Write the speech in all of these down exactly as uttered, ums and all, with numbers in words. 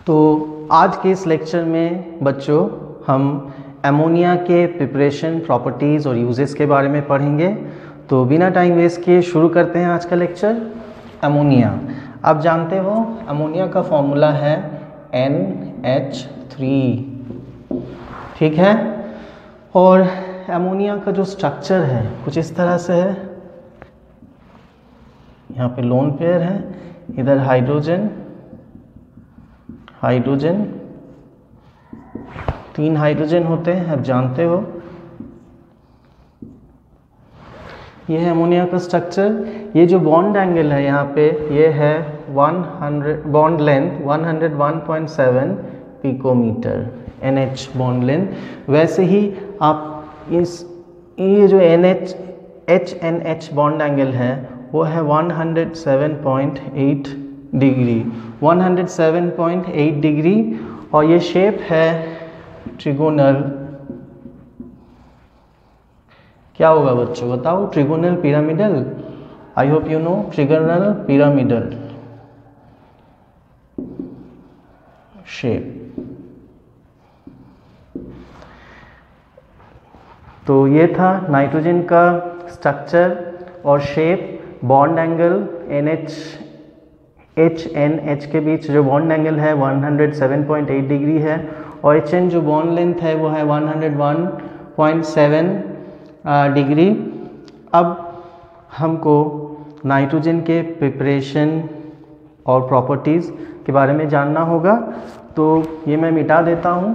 तो आज के इस लेक्चर में बच्चों हम अमोनिया के प्रिपरेशन, प्रॉपर्टीज़ और यूजेस के बारे में पढ़ेंगे। तो बिना टाइम वेस्ट किए शुरू करते हैं आज का लेक्चर। अमोनिया, आप जानते हो अमोनिया का फॉर्मूला है एन एच थ्री, ठीक है। और अमोनिया का जो स्ट्रक्चर है कुछ इस तरह से है। यहाँ पे लोन पेयर है, इधर हाइड्रोजन हाइड्रोजन तीन हाइड्रोजन होते हैं, आप जानते हो। ये है अमोनिया का स्ट्रक्चर। ये जो बॉन्ड एंगल है यहाँ पे, ये है सौ, बॉन्ड लेंथ एक सौ एक point seven picometre, N H bond length. वैसे ही आप इस ये जो N H H N H bond angle है वो है एक सौ सात पॉइंट आठ डिग्री, एक सौ सात पॉइंट आठ डिग्री। और ये शेप है ट्रिगोनल, क्या होगा बच्चों बताओ? Trigonal pyramidal. I hope you know trigonal pyramidal shape. तो ये था नाइट्रोजन का स्ट्रक्चर और shape. Bond angle N H H N H के बीच जो बॉन्ड एंगल है एक सौ सात पॉइंट आठ डिग्री है, और एच एन जो बॉन्ड लेंथ है वो है एक सौ एक पॉइंट सेवन डिग्री। अब हमको नाइट्रोजन के प्रिपरेशन और प्रॉपर्टीज़ के बारे में जानना होगा। तो ये मैं मिटा देता हूँ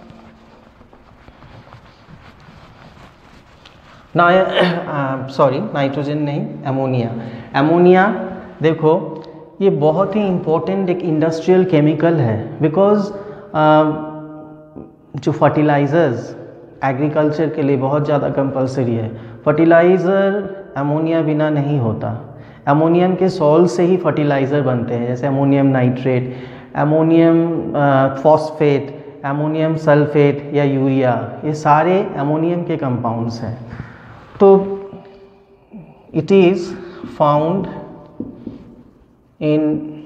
ना, सॉरी नाइट्रोजन नहीं, अमोनिया। अमोनिया देखो ये बहुत ही इम्पोर्टेंट एक इंडस्ट्रियल केमिकल है, बिकॉज जो फर्टिलाइज़र्स एग्रीकल्चर के लिए बहुत ज़्यादा कंपलसरी है। फर्टिलाइज़र अमोनिया बिना नहीं होता। अमोनियम के सॉल से ही फर्टिलाइज़र बनते हैं, जैसे ammonium nitrate, ammonium phosphate, ammonium sulphate या यूरिया, ये सारे अमोनियम के कंपाउंड्स हैं। तो it is found in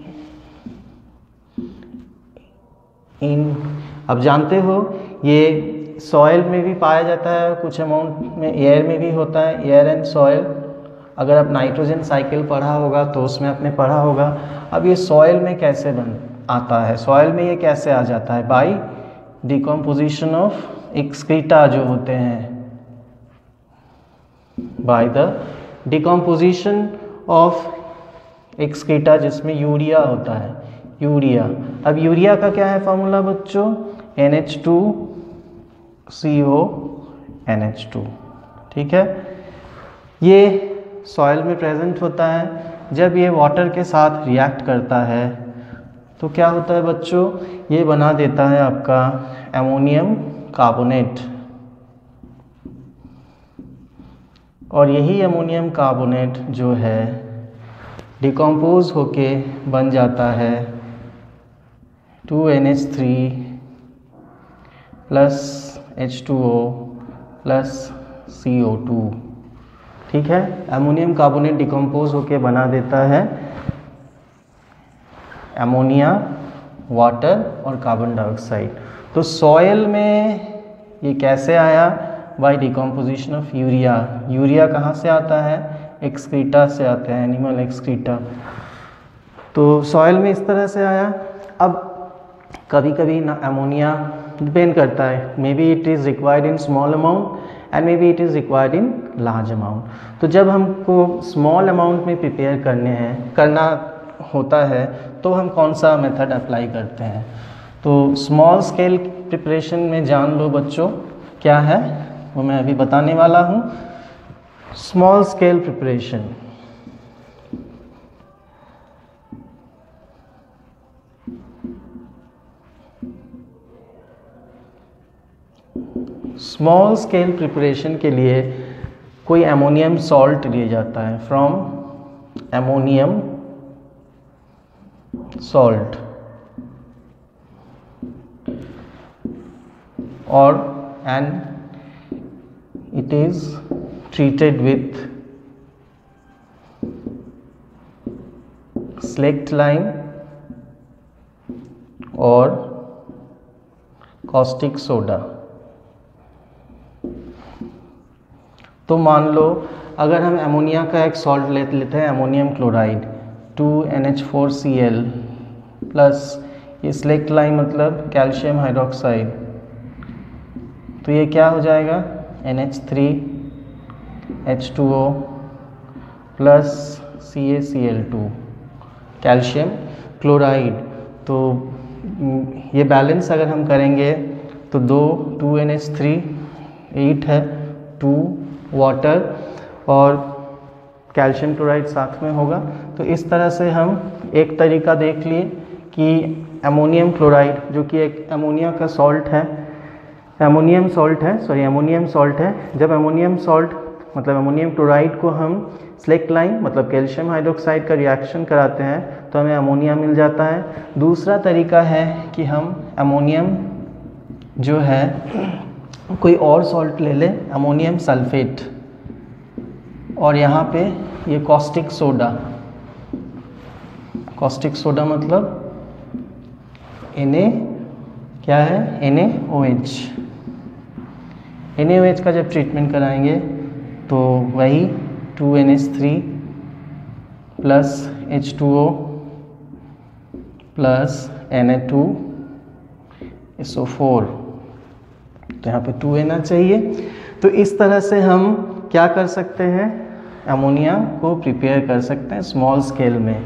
in अब जानते हो ये सॉइल में भी पाया जाता है, कुछ अमाउंट में एयर में भी होता है, एयर एंड सॉइल। अगर आप नाइट्रोजन साइकिल पढ़ा होगा तो उसमें आपने पढ़ा होगा। अब ये सॉइल में कैसे बन आता है, सॉइल में ये कैसे आ जाता है? बाय डिकम्पोजिशन ऑफ एक्सक्रीटा जो होते हैं, by the decomposition of excreta, जिसमें यूरिया होता है, यूरिया। अब यूरिया का क्या है फॉर्मूला बच्चों? N H two C O N H two, ठीक है। ये सॉइल में प्रेजेंट होता है। जब ये वाटर के साथ रिएक्ट करता है तो क्या होता है बच्चों? ये बना देता है आपका अमोनियम कार्बोनेट, और यही अमोनियम कार्बोनेट जो है डिकम्पोज होके बन जाता है two N H three plus H two O plus C O two, ठीक है। अमोनियम कार्बोनेट डिकम्पोज होके बना देता है अमोनिया, वाटर और कार्बन डाइऑक्साइड। तो सॉइल में ये कैसे आया? By decomposition of urea. Urea कहाँ से आता है? एक्सक्रीटा से आता है, एनिमल एक्सक्रीटा। तो सॉइल में इस तरह से आया। अब कभी कभी ना अमोनिया डिपेंड करता है, maybe it is required in small amount and maybe it is required in large amount. तो जब हमको स्मॉल अमाउंट में प्रिपेयर करने हैं करना होता है तो हम कौन सा मेथड अप्लाई करते हैं? तो स्मॉल स्केल प्रिपरेशन में जान लो बच्चों क्या है, वो मैं अभी बताने वाला हूँ। Small scale preparation, small scale preparation के लिए कोई अमोनियम सॉल्ट लिया जाता है, फ्रॉम अमोनियम सॉल्ट, और and it is treated with slaked lime और कॉस्टिक सोडा। तो मान लो अगर हम अमोनिया का एक सॉल्ट ले लेते हैं, ammonium chloride, two N H four C L plus ये स्लेक्ट लाइन मतलब कैल्शियम हाइड्रोक्साइड, तो ये क्या हो जाएगा, N H three H two O plus C A C L two, calcium chloride. तो ये बैलेंस अगर हम करेंगे तो दो टू एन एच थ्री एट है, टू वाटर और कैल्शियम क्लोराइड साथ में होगा। तो इस तरह से हम एक तरीका देख लिए कि अमोनियम क्लोराइड जो कि एक अमोनिया का सॉल्ट है, अमोनियम सॉल्ट है सॉरी अमोनियम सॉल्ट है, जब अमोनियम सॉल्ट मतलब अमोनियम क्लोराइड को हम स्लेक्ट लाइन मतलब कैल्शियम हाइड्रोक्साइड का रिएक्शन कराते हैं तो हमें अमोनिया मिल जाता है। दूसरा तरीका है कि हम अमोनियम जो है कोई और सॉल्ट ले लें, अमोनियम सल्फेट, और यहाँ पे ये कॉस्टिक सोडा, कॉस्टिक सोडा मतलब Na क्या है, N A O H, N A O H का जब ट्रीटमेंट कराएंगे तो वही two N H three plus H two O plus N A two S O four, तो यहाँ पे टू एना चाहिए। तो इस तरह से हम क्या कर सकते हैं, अमोनिया को प्रिपेयर कर सकते हैं स्मॉल स्केल में।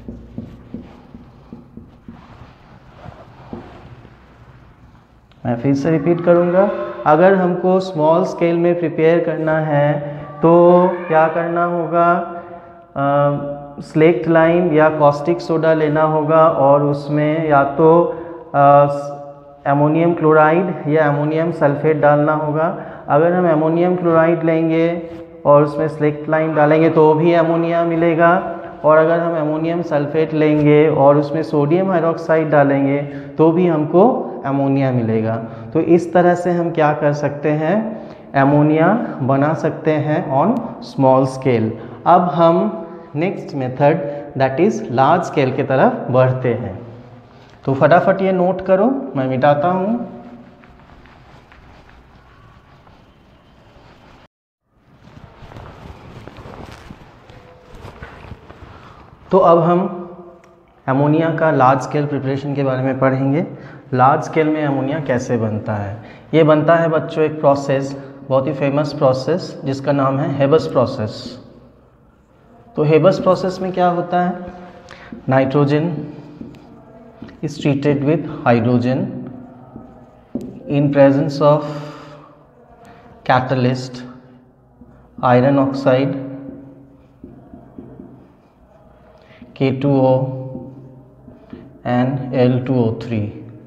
मैं फिर से रिपीट करूँगा, अगर हमको स्मॉल स्केल में प्रिपेयर करना है तो क्या करना होगा, स्लेक्ट लाइन या कॉस्टिक सोडा लेना होगा और उसमें या तो अमोनियम क्लोराइड या अमोनियम सल्फेट डालना होगा। अगर हम अमोनियम क्लोराइड लेंगे और उसमें स्लेक्ट लाइन डालेंगे तो भी अमोनिया मिलेगा, और अगर हम अमोनियम सल्फेट लेंगे और उसमें सोडियम हाइड्रोक्साइड डालेंगे तो भी हमको अमोनिया मिलेगा। तो इस तरह से हम क्या कर सकते हैं, अमोनिया बना सकते हैं ऑन स्मॉल स्केल। अब हम next method that is large scale की तरफ बढ़ते हैं। तो फटाफट ये नोट करो, मैं मिटाता हूँ। तो अब हम अमोनिया का लार्ज स्केल प्रिपरेशन के बारे में पढ़ेंगे। लार्ज स्केल में अमोनिया कैसे बनता है। ये बनता है बच्चों एक प्रोसेस, बहुत ही फेमस प्रोसेस जिसका नाम है हेबस प्रोसेस। तो हेबस प्रोसेस में क्या होता है, nitrogen is treated with hydrogen in presence of catalyst iron oxide K two O and L two O three,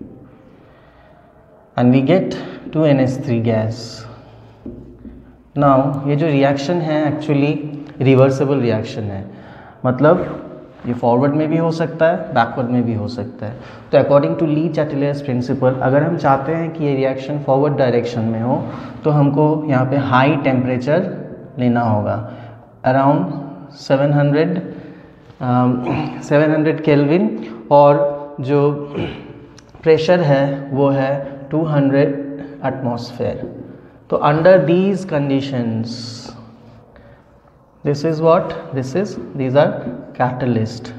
and we get two N H three gas. Now ये जो reaction है actually reversible reaction है, मतलब ये forward में भी हो सकता है, बैकवर्ड में भी हो सकता है। तो according to Le Chatelier's principle, अगर हम चाहते हैं कि ये रिएक्शन फॉरवर्ड डायरेक्शन में हो तो हमको यहाँ पे हाई टेम्परेचर लेना होगा, around seven hundred seven hundred kelvin, और जो प्रेशर है वो है टू हंड्रेड एटमॉस्फेयर। तो under these conditions this is what this is these are catalyst,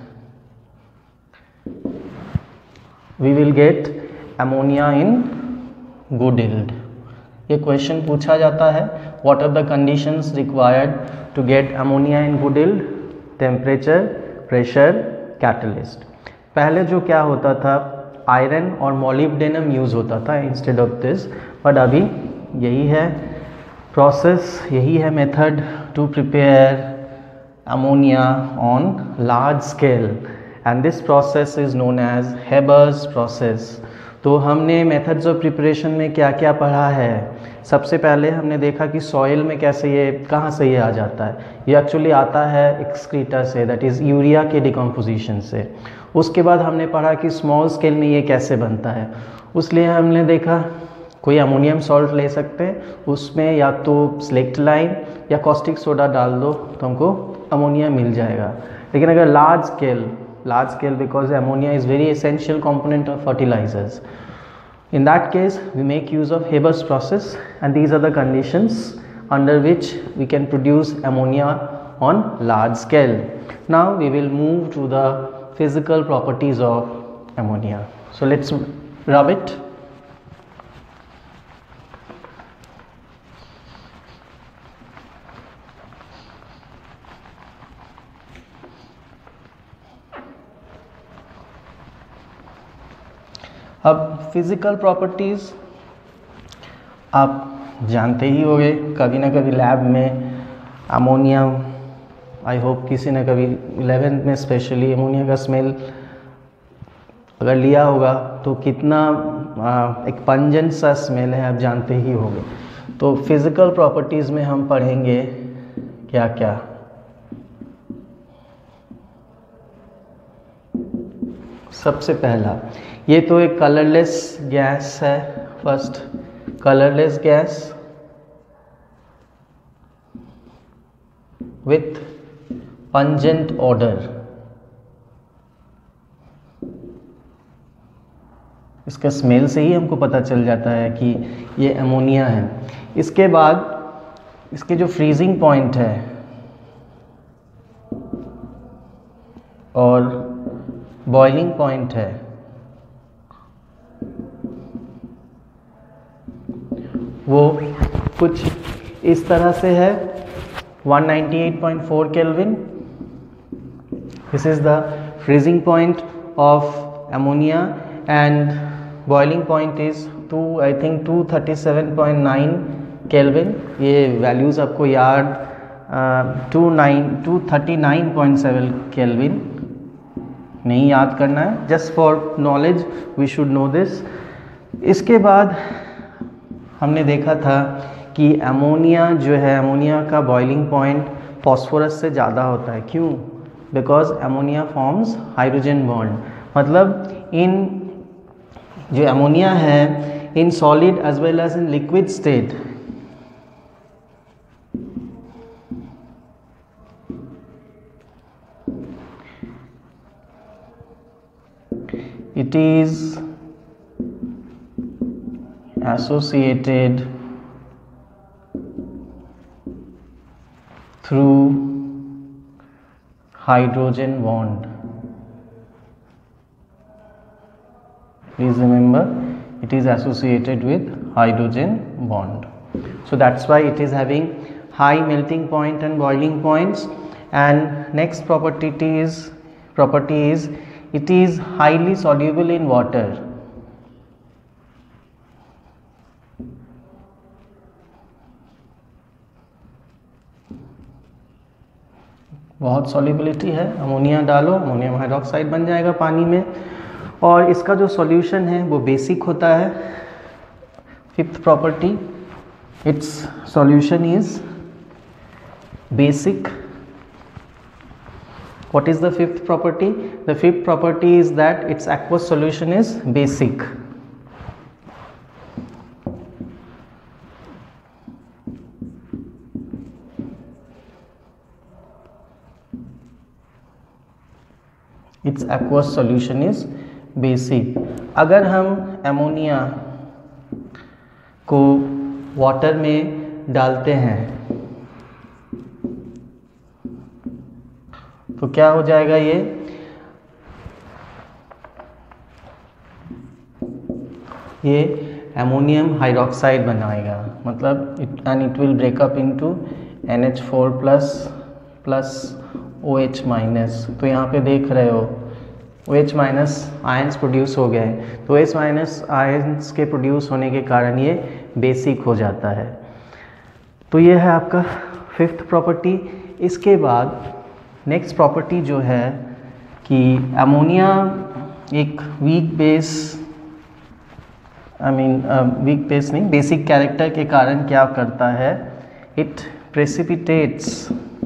we will get ammonia in good yield। ये क्वेश्चन पूछा जाता है, what are the conditions required to get ammonia in good yield, temperature, pressure, catalyst। पहले जो क्या होता था, iron और मोलिब्डेनम यूज होता था इंस्टेड ऑफ दिस, बट अभी यही है प्रोसेस, यही है method to prepare ammonia on large scale, and this process is known as Haber's process. तो हमने मेथड्स ऑफ प्रिपरेशन में क्या क्या पढ़ा है। सबसे पहले हमने देखा कि सॉइल में कैसे ये कहाँ से ये आ जाता है, ये एक्चुअली आता है एक्सक्रीटा से, दैट इज़ यूरिया के डिकम्पोजिशन से। उसके बाद हमने पढ़ा कि स्मॉल स्केल में ये कैसे बनता है, उसलिए हमने देखा कोई अमोनियम सॉल्ट ले सकते हैं, उसमें या तो स्लेक्ट लाइन या कॉस्टिक सोडा डाल दो तो हमको अमोनिया मिल जाएगा। लेकिन अगर large scale large scale because ammonia is very essential component of fertilizers. In that case, we make use of Haber's process, and these are the conditions under which we can produce ammonia on large scale. Now we will move to the physical properties of ammonia. So let's rub it. अब physical properties आप जानते ही होंगे, कभी ना कभी lab में ammonia, I hope किसी ने कभी इलेवेंथ में स्पेशली अमोनिया का स्मेल अगर लिया होगा तो कितना आ, एक पंजेंट सा स्मेल है, आप जानते ही होंगे। तो फिजिकल प्रॉपर्टीज़ में हम पढ़ेंगे क्या क्या। सबसे पहला, ये तो एक कलरलेस गैस है। First, colourless gas with pungent odour. इसका स्मेल से ही हमको पता चल जाता है कि ये अमोनिया है। इसके बाद इसके जो फ्रीजिंग पॉइंट है और बॉइलिंग पॉइंट है, वो कुछ इस तरह से है, one ninety-eight point four Kelvin. This is the freezing point of ammonia, and boiling point is two, I think two thirty-seven point nine Kelvin. ये values आपको याद two nine two thirty-nine point seven Kelvin नहीं याद करना है, just for knowledge we should know this. इसके बाद हमने देखा था कि अमोनिया जो है, अमोनिया का बॉइलिंग पॉइंट फॉस्फोरस से ज़्यादा होता है। क्यों? Because ammonia forms hydrogen bond. मतलब इन जो अमोनिया है in solid as well as in liquid state, it is associated through hydrogen bond. Please remember, it is associated with hydrogen bond. So that's why it is having high melting point and boiling points. And next property is property is it is highly soluble in water. बहुत solubility है, ammonia डालो, ammonium hydroxide बन जाएगा पानी में, और इसका जो सॉल्यूशन है वो बेसिक होता है। Fifth property, its solution is basic. What is the fifth property? The fifth property is that its aqueous solution is basic. Its aqueous solution is basic. अगर हम अमोनिया को वाटर में डालते हैं तो क्या हो जाएगा, ये ये अमोनियम हाइड्रोक्साइड बनाएगा। मतलब it and it will break up into N H four plus plus O H minus. तो यहाँ पे देख रहे हो O H minus ions produce हो गए, तो ओ एच माइनस आयंस के प्रोड्यूस होने के कारण ये बेसिक हो जाता है। तो ये है आपका फिफ्थ प्रॉपर्टी। इसके बाद नेक्स्ट प्रॉपर्टी जो है कि अमोनिया एक weak base, I mean weak base नहीं, बेसिक कैरेक्टर के कारण क्या करता है, इट प्रेसिपिटेट्स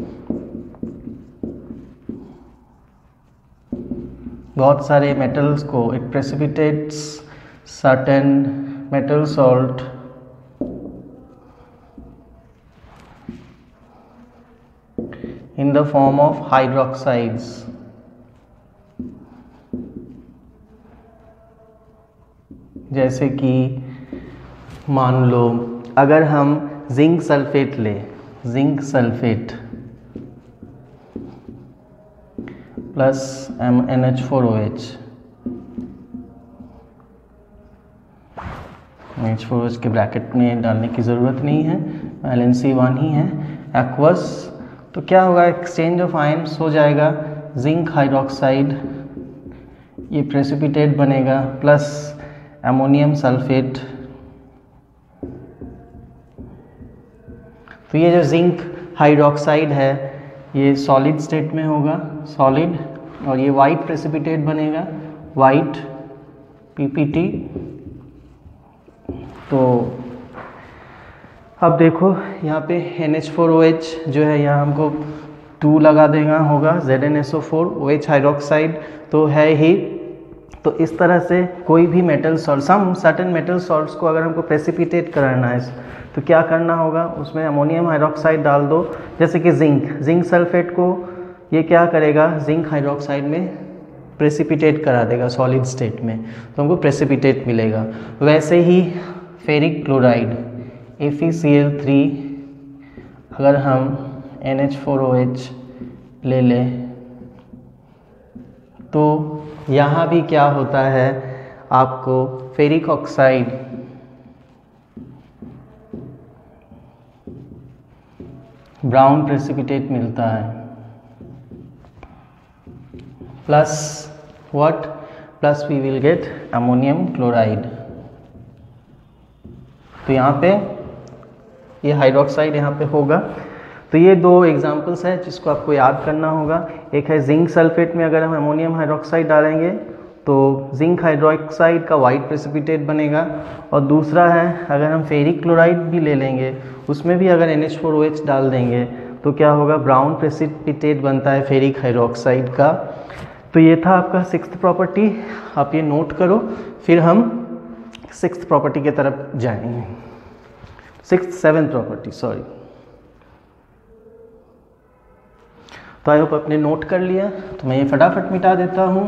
बहुत सारे मेटल्स को, it precipitates certain metal salt in the form of hydroxides. जैसे कि मान लो अगर हम जिंक सल्फेट ले, zinc sulphate plus M N H four O H, H four O H के ब्रैकेट में डालने की ज़रूरत नहीं है, एल एन सी वन ही है, एक्वस, तो क्या होगा, एक्सचेंज ऑफ आयन्स हो जाएगा, जिंक हाइड्रोक्साइड ये प्रेसिपिटेट बनेगा प्लस अमोनियम सल्फेट। तो ये जो जिंक हाइड्रोक्साइड है ये सॉलिड स्टेट में होगा, सॉलिड, और ये वाइट प्रेसिपिटेट बनेगा, वाइट पीपीटी। तो अब देखो यहाँ पे N H four O H जो है यहाँ हमको टू लगा देगा होगा, Z N S O four, O H hydroxide तो है ही। तो इस तरह से कोई भी metal salt, some certain metal salts को अगर हमको प्रेसिपिटेट कराना है तो क्या करना होगा, उसमें अमोनियम हाइड्रोक्साइड डाल दो। जैसे कि जिंक, जिंक सल्फेट को ये क्या करेगा, जिंक हाइड्रोक्साइड में प्रेसिपिटेट करा देगा सॉलिड स्टेट में, तो हमको प्रेसिपिटेट मिलेगा। वैसे ही ferric chloride F E C L three अगर हम N H four O H ले लें तो यहाँ भी क्या होता है, आपको फेरिक ऑक्साइड ब्राउन प्रेसिपिटेट मिलता है, plus what, plus we will get ammonium chloride. तो यहाँ पे ये हाइड्रोक्साइड यहाँ पे होगा। तो ये दो एग्जांपल्स हैं जिसको आपको याद करना होगा। एक है जिंक सल्फेट में अगर हम अमोनियम हाइड्रोक्साइड डालेंगे तो जिंक हाइड्रोक्साइड का वाइट प्रेसिपिटेट बनेगा, और दूसरा है अगर हम फेरिक क्लोराइड भी ले लेंगे उसमें भी अगर N H four O H डाल देंगे तो क्या होगा, ब्राउन प्रेसिपिटेट बनता है फेरिक हाइड्रोक्साइड का। तो ये था आपका सिक्स्थ प्रॉपर्टी, आप ये नोट करो, फिर हम सिक्स्थ प्रॉपर्टी की तरफ जाएंगे, सिक्स्थ सेवेंथ प्रॉपर्टी सॉरी। तो आई होप आपने नोट कर लिया, तो मैं ये फटाफट मिटा देता हूँ।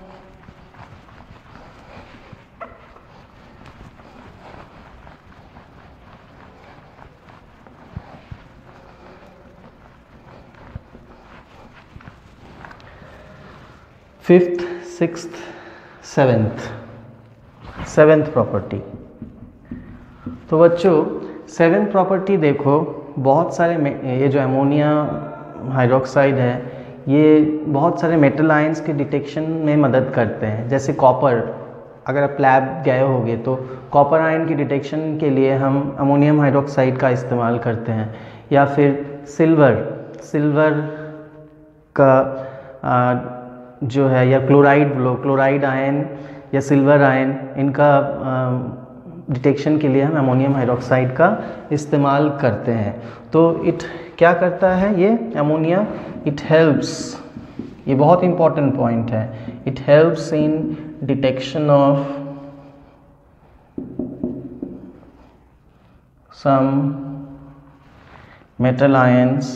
Fifth, sixth, seventh, seventh property. तो बच्चों सेवेंथ प्रॉपर्टी देखो, बहुत सारे ये जो अमोनिया हाइड्रोक्साइड है ये बहुत सारे मेटल आयंस के डिटेक्शन में मदद करते हैं। जैसे कॉपर, अगर आप लैब गए होगे तो कॉपर आयन की डिटेक्शन के लिए हम अमोनियम हाइड्रोक्साइड का इस्तेमाल करते हैं, या फिर सिल्वर, सिल्वर का आ, जो है, या क्लोराइड लो क्लोराइड आयन या सिल्वर आयन, इनका डिटेक्शन के लिए हम अमोनियम हाइड्रोक्साइड का इस्तेमाल करते हैं। तो इट क्या करता है ये अमोनिया, इट हेल्प्स, ये बहुत इंपॉर्टेंट पॉइंट है, it helps in detection of some metal ions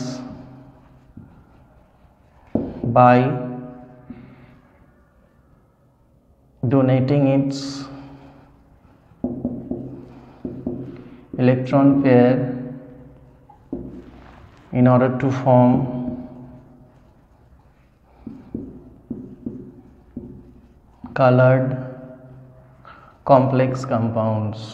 by donating its electron pair in order to form colored complex compounds।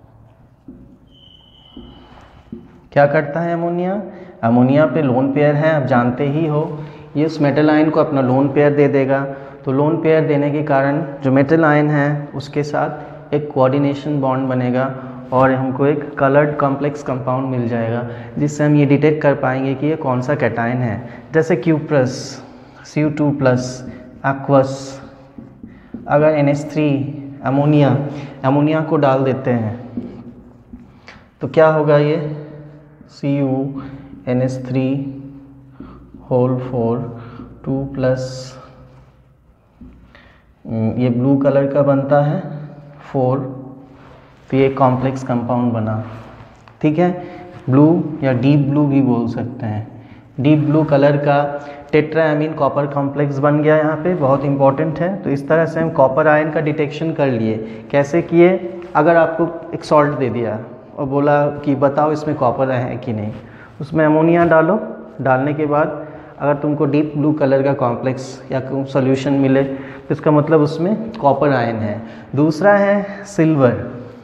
क्या करता है अमोनिया, अमोनिया पे लोन पेयर है, आप जानते ही हो, ये उस मेटल आयन को अपना लोन पेयर दे देगा। तो लोन पेयर देने के कारण जो मेटल आयन है उसके साथ एक कोऑर्डिनेशन बॉन्ड बनेगा और हमको एक कलर्ड कॉम्प्लेक्स कंपाउंड मिल जाएगा, जिससे हम ये डिटेक्ट कर पाएंगे कि ये कौन सा कैटायन है। जैसे cuprous, C U two plus, aqueous, अगर N H three ammonia, ammonia को डाल देते हैं तो क्या होगा, ये C U N H three whole four two plus, ये ब्लू कलर का बनता है फोर, तो ये कॉम्प्लेक्स कंपाउंड बना, ठीक है, ब्लू या डीप ब्लू भी बोल सकते हैं। डीप ब्लू कलर का टेट्राएमीन कॉपर कॉम्प्लेक्स बन गया यहाँ पे, बहुत इंपॉर्टेंट है। तो इस तरह से हम कॉपर आयन का डिटेक्शन कर लिए। कैसे किए? अगर आपको एक सॉल्ट दे दिया और बोला कि बताओ इसमें कॉपर है कि नहीं, उसमें अमोनिया डालो, डालने के बाद अगर तुमको डीप ब्लू कलर का कॉम्प्लेक्स या सॉल्यूशन मिले तो इसका मतलब उसमें कॉपर आयन है। दूसरा है silver,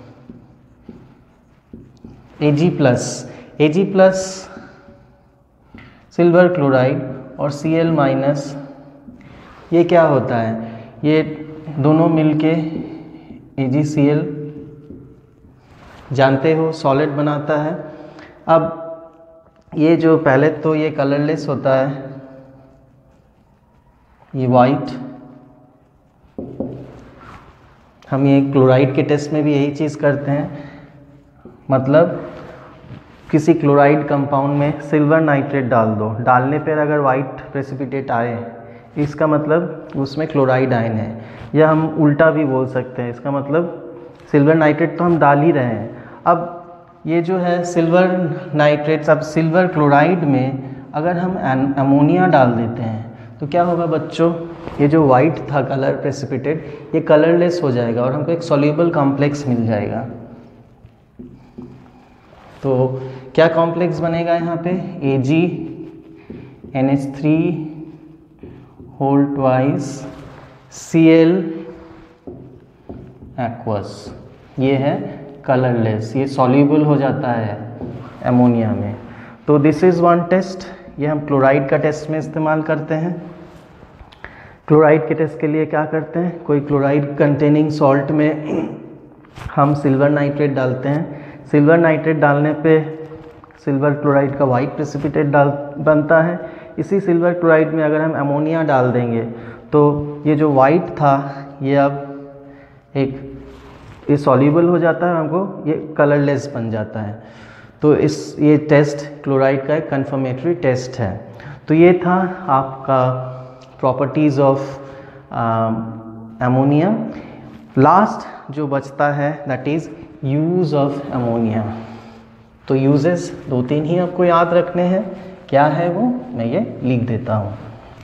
AG plus, AG plus silver chloride और सी एल माइनस, ये क्या होता है? ये दोनों मिलके ए जी सी एल जानते हो सॉलिड बनाता है। अब ये जो पहले तो ये कलरलेस होता है, ये वाइट, हम ये क्लोराइड के टेस्ट में भी यही चीज़ करते हैं। मतलब किसी क्लोराइड कंपाउंड में सिल्वर नाइट्रेट डाल दो, डालने पर अगर वाइट प्रेसिपिटेट आए इसका मतलब उसमें क्लोराइड आयन है। या हम उल्टा भी बोल सकते हैं, इसका मतलब सिल्वर नाइट्रेट तो हम डाल ही रहे हैं। अब ये जो है सिल्वर नाइट्रेट, अब सिल्वर क्लोराइड में अगर हम अमोनिया डाल देते हैं तो क्या होगा बच्चों? ये जो वाइट था कलर प्रेसिपिटेट, ये कलरलेस हो जाएगा और हमको एक सॉल्युबल कॉम्प्लेक्स मिल जाएगा। तो क्या कॉम्प्लेक्स बनेगा यहाँ पे? A G N H three whole twice C L aqueous, ये है कलरलेस, ये सॉल्युबल हो जाता है अमोनिया में। तो दिस इज़ वन टेस्ट, ये हम क्लोराइड का टेस्ट में इस्तेमाल करते हैं। क्लोराइड के टेस्ट के लिए क्या करते हैं? कोई क्लोराइड कंटेनिंग सॉल्ट में हम सिल्वर नाइट्रेट डालते हैं। सिल्वर नाइट्रेट डालने पे सिल्वर क्लोराइड का वाइट प्रेसिपिटेट डाल बनता है। इसी सिल्वर क्लोराइड में अगर हम अमोनिया डाल देंगे तो ये जो वाइट था ये अब एक ये सॉल्युबल हो जाता है, हमको ये कलरलेस बन जाता है। तो इस ये टेस्ट क्लोराइड का एक कन्फर्मेटरी टेस्ट है। तो ये था आपका प्रॉपर्टीज़ ऑफ अमोनिया। लास्ट जो बचता है that is use of ammonia. तो यूजेस दो तीन ही आपको याद रखने हैं। क्या है वो? मैं ये लिख देता हूँ।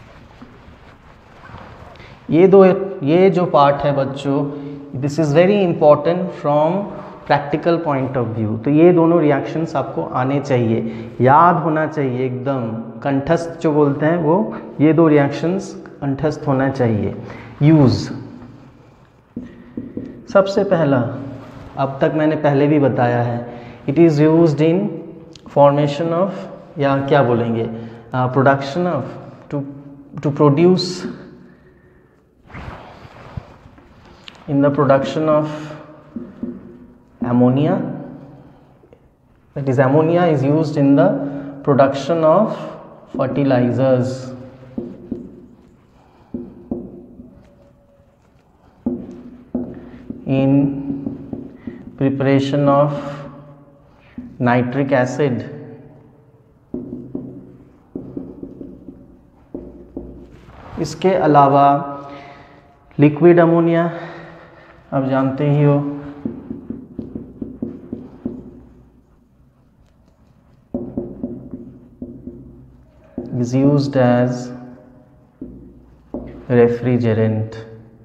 ये दो ये जो पार्ट है बच्चों, this is very important from practical point of view. तो ये दोनों रिएक्शंस आपको आने चाहिए, याद होना चाहिए, एकदम कंठस्थ जो बोलते हैं वो, ये दो रिएक्शंस कंठस्थ होना चाहिए। यूज़, सबसे पहला, अब तक मैंने पहले भी बताया है, it is used in formation of, या क्या बोलेंगे, production of, to to produce, in the production of ammonia, that is ammonia is used in the production of fertilizers, in preparation of nitric acid, इसके अलावा liquid ammonia अब जानते ही हो, is used as refrigerant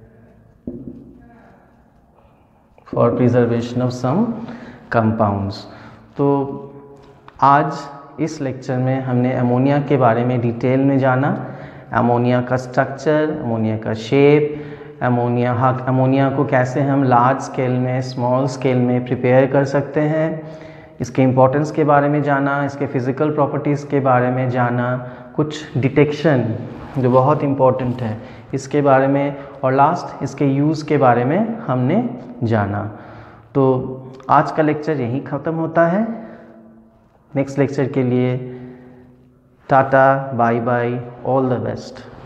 for preservation of some compounds। तो आज इस lecture में हमने अमोनिया के बारे में डिटेल में जाना, अमोनिया का स्ट्रक्चर, अमोनिया का शेप, अमोनिया अमोनिया को कैसे हम लार्ज स्केल में, स्मॉल स्केल में प्रिपेयर कर सकते हैं, इसके इम्पोर्टेंस के बारे में जाना, इसके फिज़िकल प्रॉपर्टीज़ के बारे में जाना, कुछ डिटेक्शन जो बहुत इम्पोर्टेंट है इसके बारे में, और लास्ट इसके यूज़ के बारे में हमने जाना। तो आज का लेक्चर यहीं ख़त्म होता है। नेक्स्ट लेक्चर के लिए tata, bye bye, all the best.